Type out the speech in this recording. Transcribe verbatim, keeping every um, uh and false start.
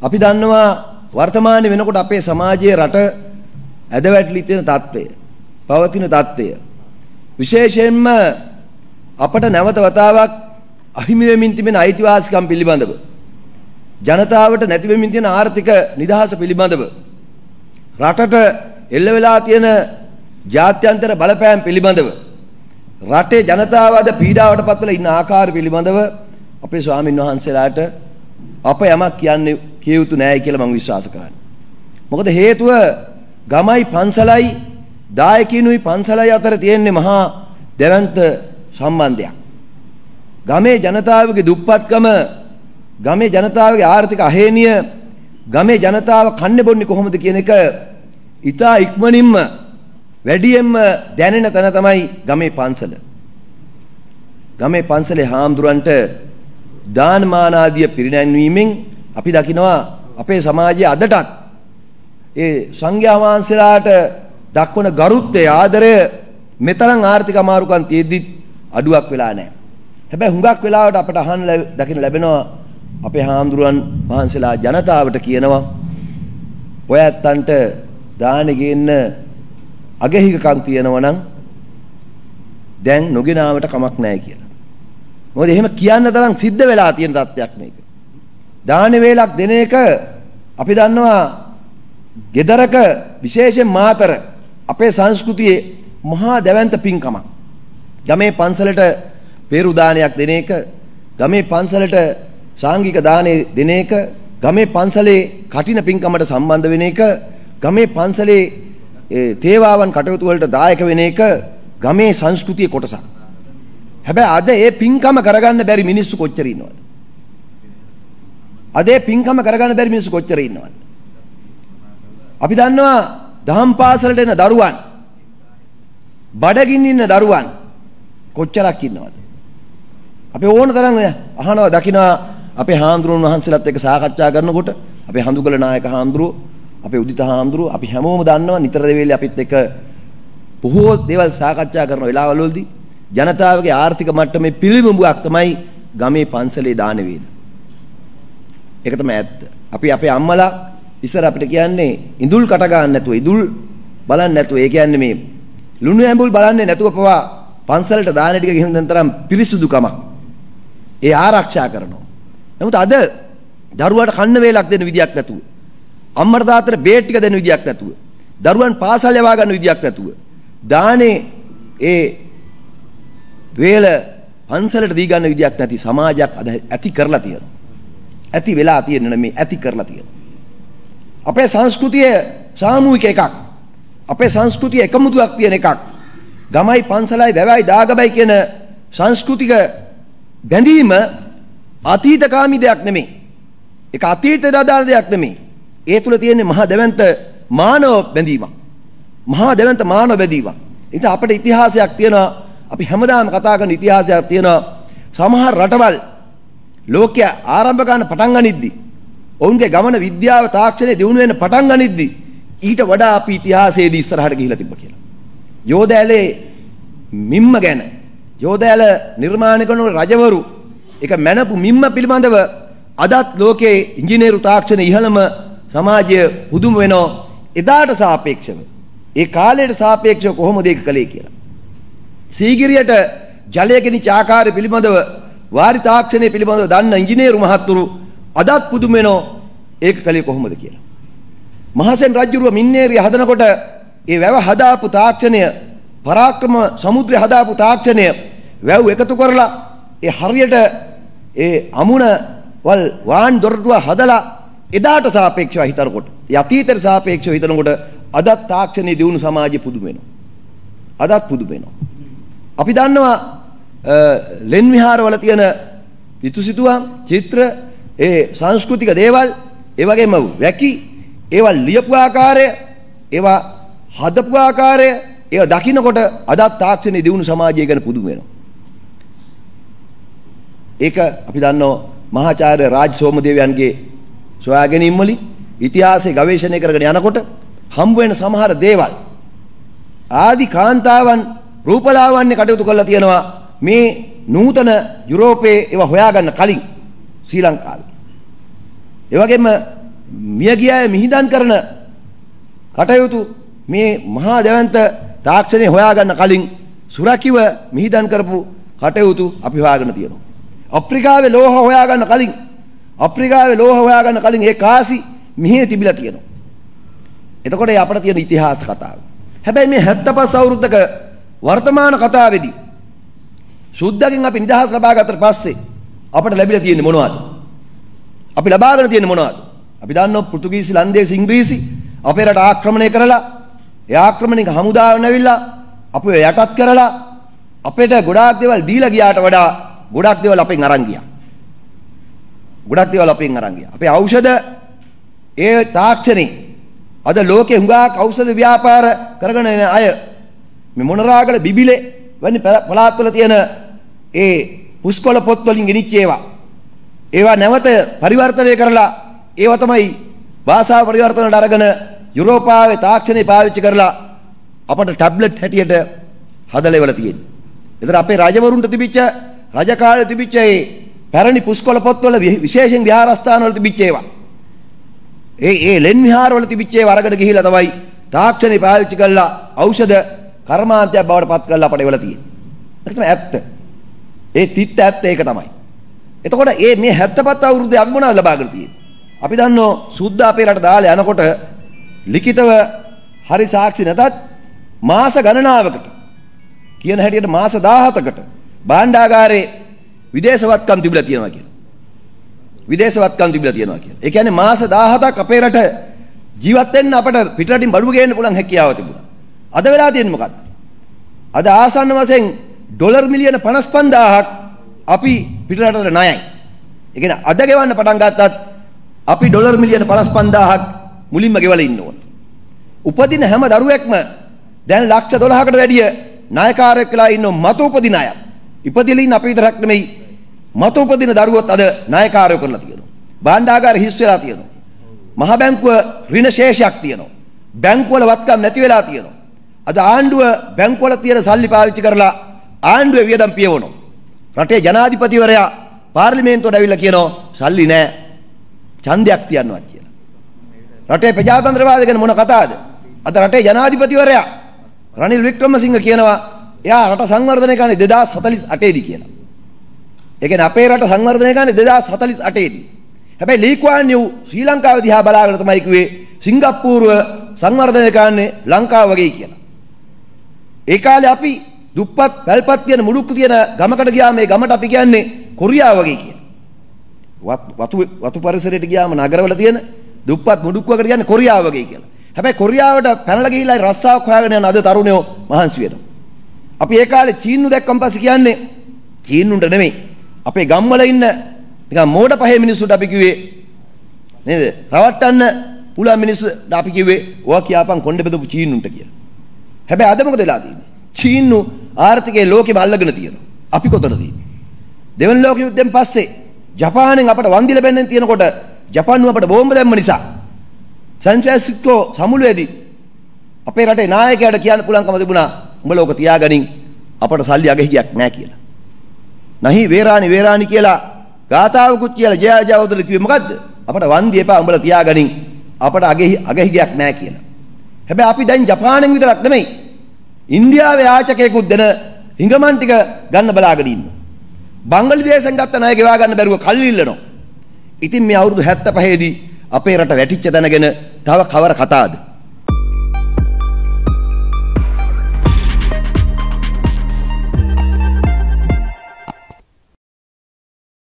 අපි දන්නවා වර්තමානයේ වෙනකොට අපේ සමාජයේ රට ඇදවැටලි තියෙන තත්ත්වය, පවතින තත්ත්වය. විශේෂයෙන්ම අපට නැවත වතාවක් අහිමි වෙමින් තිබෙන අයිතිවාසිකම් පිළිබඳව, ජනතාවට නැති වෙමින් තියෙන ආර්ථික නිදහස පිළිබඳව, රටට එල්ල වෙලා තියෙන ජාත්‍යන්තර බලපෑම් පිළිබඳව, රටේ ජනතාව අද පීඩාවට පත් වෙලා ඉන්න ආකාරය පිළිබඳව අපේ ස්වාමින් වහන්සේලාට අප යමක් කියන්නේ කිය යුතු නැහැ කියලා මම විශ්වාස කරන්නේ. මොකද හේතුව ගමයි පන්සලයි දායකිනුයි පන්සලයි අතර තියෙන්නේ මහා දැවැන්ත සම්බන්ධයක්. ගමේ ජනතාවගේ දුප්පත්කම, ගමේ ජනතාවගේ ආර්ථික අහේනිය, ගමේ ජනතාව කන්නේ බොන්නේ කොහොමද කියන එක ඉතා ඉක්මනින්ම වැඩියෙන්ම දැනෙන තැන තමයි ගමේ පන්සල. ගමේ පන්සලේ හාමුදුරන්ට දාන මාන ආදිය පිරිනැන්වීමෙන් අපි දකිනවා අපේ සමාජයේ අදටත් ඒ සංඝයා වහන්සේලාට දක්වන ගරුත්වය, ආදරය මෙතරම් ආර්ථික අමාරුකම් තියෙද්දි අඩුවක් වෙලා නැහැ. හැබැයි හුඟක් වෙලාවට අපට අහන්න දකින්න ලැබෙනවා අපේ හාමුදුරන් වහන්සේලා ජනතාවට කියනවා ඔය ඇත්තන්ට දානෙ ගේන්න අගහිකකම් තියෙනවා නම් දැන් නොගෙනාවට කමක් නැහැ කියලා. මොකද එහෙම කියන්න තරම් සිද්ධ වෙලා තියෙන තත්ත්වයක් මේක. දාන වේලක් දෙන එක අපි දන්නවා ගෙදරක විශේෂයෙන් මාතර අපේ සංස්කෘතියේ මහා දැවැන්ත පින්කමක්. ගමේ පන්සලට පෙරු දානයක් දෙන එක, ගමේ පන්සලට සාංගික දානේ දෙන එක, ගමේ පන්සලේ කටින පින්කමට සම්බන්ධ වෙන එක, ගමේ පන්සලේ ඒ තේවාවන් කටයුතු වලට දායක වෙන එක ගමේ සංස්කෘතියේ කොටසක්. හැබැයි අද ඒ පින්කම කරගන්න බැරි මිනිස්සු කොච්චර ඉන්නවද? අද ඒ පින්කම කරගන්න බැරි මිනිස්සු කොච්චර ඉන්නවද? අපි දන්නවා දහම් පාසලට එන දරුවන්, බඩගින්න ඉන්න දරුවන් කොච්චරක් ඉන්නවද? අපි ඕන තරම් අහනවා දකිනවා අපේ හාමුදුරුවෝ වහන්සේලාත් එක්ක සාකච්ඡා කරනකොට අපේ හඳුගල නායක හාමුදුරුවෝ, අපේ උදිත හාමුදුරුවෝ, අපි හැමෝම දන්නවා නිතර දෙවේලේ අපිත් එක්ක බොහෝ දේවල් සාකච්ඡා කරන වෙලාවවලදී ජනතාවගේ ආර්ථික මට්ටමේ පිළිඹුවක් තමයි ගමේ පන්සලේ දාන වේල. ඒක තමයි ඇත්ත. අපි අපේ අම්මලා ඉස්සර අපිට කියන්නේ ඉඳුල් කට ගන්න නැතුව, ඉඳුල් බලන්න නැතුව, ඒ කියන්නේ මේ ලුණු ඇඹුල් බලන්නේ නැතුව පවා පන්සලට දාන ටික ගෙනින් දැන් තරම් පිරිසුදුකමක් ඒ ආරක්ෂා කරනවා. නමුත් අද දරුවාට කන්න වේලක් දෙන්න විදියක් නැතුව, අම්මට තාත්තට බේත් ටික දෙන්න විදියක් නැතුව, දරුවන් පාසල් යවා ගන්න විදියක් නැතුව, දානේ ඒ වේල පන්සලට දී ගන්න විදියක් නැති සමාජයක් අද ඇති කරලා තියෙනවා. ඇති වෙලා තියෙන නෙමෙයි, ඇති කරලා තියෙනවා. අපේ සංස්කෘතිය සාමූහික එකක්. අපේ සංස්කෘතිය එකමුතුවක් තියෙන එකක්. ගමයි පන්සලයි වැවයි දාගබයි කියන සංස්කෘතික බැඳීම අතීතකාමී දෙයක් නෙමෙයි. ඒක අතීතයට අදාළ දෙයක් නෙමෙයි. ඒ තුල තියෙන්නේ මහා දැවැන්ත මානව බැඳීමක්. මහා දැවැන්ත මානව බැඳීමක්. ඉතින් අපේ ඉතිහාසයක් තියෙනවා. අපි හැමදාම කතා කරන ඉතිහාසයක් තියෙනවා. සමහර රටවල් ලෝකයේ ආරම්භ ගන්න පටන් ගනිද්දි, ඔවුන්ගේ ගමන විද්‍යාව තාක්ෂණය දියුණු වෙන්න පටන් ගනිද්දි ඊට වඩා අපි ඉතිහාසයේදී ඉස්සරහට ගිහිලා තිබ්බ කියලා. යෝධයලේ මිම්ම ගැන, යෝධයල නිර්මාණය කරන රජවරු ඒක මැනපු මිම්ම පිළිබඳව අදත් ලෝකයේ ඉංජිනේරු තාක්ෂණ ඉහළම සමාජය පුදුම වෙනවා. එදාට සාපේක්ෂව, ඒ කාලයට සාපේක්ෂව කොහොමද ඒක කළේ කියලා. සීගිරියට ජලය ගෙනිච්ච ආකාරය පිළිබඳව, වාරි තාක්ෂණය පිළිබඳව දන්න ඉංජිනේරු මහත්තුරු අදත් පුදුම වෙනවා ඒක කළේ කොහොමද කියලා. මහසෙන් රජුරුව මින්නේරිය හදනකොට ඒ වැව හදාපු තාක්ෂණය, පරාක්‍රම සමුද්‍රය හදාපු තාක්ෂණය වැව් එකතු කරලා ඒ හරියට ඒ අමුණ වල් වාන් දොරටුව හදලා එදාට සාපේක්ෂව හිතනකොට, ඒ අතීතයට සාපේක්ෂව හිතනකොට අදත් තාක්ෂණයේ දියුණු සමාජය පුදුම වෙනවා. අදත් පුදුම වෙනවා. අපි දන්නවා ලෙන් විහාරවල තියෙන පිටුසිතුවම්, චිත්‍ර, ඒ සංස්කෘතික දේවල්, ඒ වගේම වැකි, ඒවා ලියපු ආකාරය, ඒවා හදපු ආකාරය, ඒවා දකින්නකොට අදත් තාක්ෂණයේ දියුණු සමාජය ගැන පුදුම වෙනවා. ඒක අපි දන්නවා මහාචාර්ය රාජ් සෝමදේවයන්ගේ සොයා ගැනීම් වලින් ඉතිහාසයේ ගවේෂණය කරගෙන යනකොට හම්බ වෙන සමහර දේවල් ආදි කාන්තාවන් රූපලාවන්‍ය කටයුතු කරලා තියෙනවා මේ නූතන යුරෝපයේ ඒවා හොයාගන්න කලින් ශ්‍රී ලංකාවේ. ඒ වගේම මිය ගියාය මිහිදන් කරන කටයුතු මේ මහා දැවැන්ත තාක්ෂණය හොයාගන්න කලින් සුරකිව මිහිදන් කරපු කටයුතු අපි හොයාගෙන තියෙනවා. අප්‍රිකාවේ ලෝහ හොයාගන්න කලින් අප්‍රිකාවේ ලෝහ හොයාගන්න කලින් ඒ කාසි මිහිේ තිබිලා තියෙනවා. එතකොට ඒ අපිට තියෙන ඉතිහාස කතාව. හැබැයි මේ හැත්තෑ පහ අවුරුද්දක වර්තමාන කතාවේදී සුද්ධකින් අපි නිදහස් ලබා ගත්තට පස්සේ අපිට ලැබිලා තියෙන්නේ මොනවද? අපි ලබාගෙන තියෙන්නේ මොනවද? අපි දන්නවා පෘතුගීසි ලන්දේසි ඉංග්‍රීසි අපේ රට ආක්‍රමණය කරලා ඒ ආක්‍රමණික හමුදාව නැවිලා අපිව යටත් කරලා අපිට ගොඩාක් දේවල් දීලා ගියාට වඩා ගොඩාක් දේවල් අපෙන් අරන් ගියා. ගොඩාක් දේවල් අපෙන් අරන් ගියා. අපේ ඖෂධ ඒ තාක්ෂණේ අද ලෝකේ හුඟක් ඖෂධ ව්‍යාපාර කරගෙන යන අය මේ මොනරාගල බිබිලේ වැනි පළාත්වල තියෙන ඒ පුස්කොළ පොත් වලින් ගෙනිච්ච ඒවා ඒවා නැවත පරිවර්තනය කරලා ඒවා තමයි භාෂාව පරිවර්තනයට අරගෙන යුරෝපාවේ තාක්ෂණය පාවිච්චි කරලා අපට ටැබ්ලට් හැටියට හදලා ඉවලා තියෙන්නේ. ඒතර අපේ රජවරුන්ට තිබිච්ච රජ කාලේ තිබිච්ච ඒ පැරණි පුස්කොළ පොත්වල විශේෂයෙන් විහාරස්ථාන වල තිබිච්ච ඒවා ඒ ඒ ලෙන් විහාර වල තිබිච්ච ඒවා අරගෙන ගිහිලා තමයි තාක්ෂණය පාවිච්චි කරලා ඖෂධ කර්මාන්තයක් බවට පත් කරලා අපට ඉවලා තියෙන්නේ. ඒක තමයි ඇත්ත. ඒ තිත්ත ඇත්ත ඒක තමයි. එතකොට මේ මේ හැත්තෑ පහ අවුරුද්දේ අපි මොනවද ලබාගෙන තියෙන්නේ? අපි දන්නෝ සුද්ධ අපේ රට දාලා යනකොට ලිඛිතව හරි සාක්ෂි නැතත් මාස ගණනාවකට කියන හැටියට මාස දහහතකට භාණ්ඩාගාරේ විදේශවත්කම් තිබිලා තියෙනවා කියලා. විදේශවත්කම් තිබිලා තියෙනවා කියලා. ඒ කියන්නේ මාස දහහතක් අපේ රට ජීවත් වෙන්න අපට පිටරටින් බඩු ගේන්න පුළුවන් හැකියාව තිබුණා. අද වෙලා තියෙන්නේ මොකක්ද? අද ආසන්න වශයෙන් ඩොලර් මිලියන පනස් පන්දාහක් අපි පිටරටට ණයයි. ඒ කියන්නේ අද ගෙවන්න පටන් ගත්තත් අපි ඩොලර් මිලියන පනස් පන්දාහක් මුලින්ම ගෙවලා ඉන්න ඕන. උපදින හැම දරුවෙක්ම දැන් ලක්ෂ දොළහකට වැඩිය ණයකාරයෙක් වෙලා ඉන්න මත උපදින අය. ඉපදිලා ඉන්න අපි විතරක් නෙමෙයි මත උපදින දරුවොත් අද ණයකාරයෝ කරලා තියෙනවා. භාණ්ඩාගාර හිස් වෙලා තියෙනවා. මහ බැංකුව ඍණ ශේෂයක් තියෙනවා. බැංකුවල වත්කම් නැති වෙලා තියෙනවා. අද ආණ්ඩුව බැංකුවල තියෙන සල්ලි පාවිච්චි කරලා ආණ්ඩුවේ වියදම් පියවනවා. රටේ ජනාධිපතිවරයා පාර්ලිමේන්තුවට ඇවිල්ලා කියනවා සල්ලි නැහැ. ඡන්දයක් තියන්නවත් කියලා. රටේ ප්‍රජාතන්ත්‍රවාදය ගැන මොන කතාවද? අද රටේ ජනාධිපතිවරයා රනිල් වික්‍රමසිංහ කියනවා එයා රට සංවර්ධනය කරන්නේ දෙදාස් හතළිස් අටේ දී කියලා. ඒ කියන්නේ අපේ රට සංවර්ධනය කරන්නේ දෙදාස් හතළිස් අටේ දී. හැබැයි ලී කුවාන් යූ ශ්‍රී ලංකාව දිහා බලාගෙන තමයි කිව්වේ සිංගප්පූරුව සංවර්ධනය කරන්නේ ලංකාව වගේ කියලා. ඒ කාලේ අපි දුප්පත් වැල්පත් කියන මුඩුක්කු තියෙන ගමකට ගියාම මේ ගමට අපි කියන්නේ කොරියාව වගේ කියලා. වතු වතු පරිසරයට ගියාම නගරවල තියෙන දුප්පත් මුඩුක්කුවකට කියන්නේ කොරියාව වගේ කියලා. හැබැයි කොරියාවට පැනලා ගිහිල්ලා රස්සාවක් හොයාගෙන යන අද තරුණයෝ මහන්සි වෙනවා. අපි ඒ කාලේ චීන්නු දැක්කම පස්සේ කියන්නේ චීන්නුන්ට නෙමෙයි. අපේ ගම්වල ඉන්න නිකන් මෝඩ පහේ මිනිස්සුන්ට අපි කිව්වේ නේද? රවට්ටන්න පුළුවන් මිනිස්සුන්ට අපි කිව්වේ ඔයා කියාපන් කොණ්ඩේ බෙදපු චීන්නුන්ට කියලා. හැබැයි අද මොකද වෙලා තියෙන්නේ? චීන්නු ආර්ථිකයේ ලෝකෙම අල්ලගෙන තියෙනවා. අපි කොතනද ඉන්නේ? දෙවන ලෝක යුද්ධයෙන් පස්සේ ජපානයෙන් අපට වන්දි ලැබෙන්න තියෙනකොට ජපානුව අපට බෝම්බ දැම්ම නිසා සෑන් ෆ්‍රැන්සිස්කෝ සමුළුවේදී අපේ රටේ නායකයාට කියන්න පුළුවන්කම තිබුණා උඹලා ඔක තියාගනින් අපට සල්ලි අගහිගයක් නැහැ කියලා. නහි වේරාණි වේරාණි කියලා ගාතාවකුත් කියලා ජය ජයවදල කිව්වේ මොකද්ද? අපට වන්දි එපා උඹලා තියාගනින් අපට අගහි අගහිගයක් නැහැ කියලා. හැබැයි අපි දැන් ජපානයෙන් විතරක් නෙමෙයි ඉන්දියාවේ ආචකයෙකුත් දෙන හිඟමන් ටික ගන්න බලාගෙන ඉන්නවා. බංගලිදේශෙන් ගත්ත ණය ගෙවා ගන්න බැරුව කල්ලි ඉල්ලනවා. ඉතින් මේ අවුරුදු හැත්තෑ පහේ දී අපේ රට වැටිච්ච තැනගෙන තව කවර කතාවද?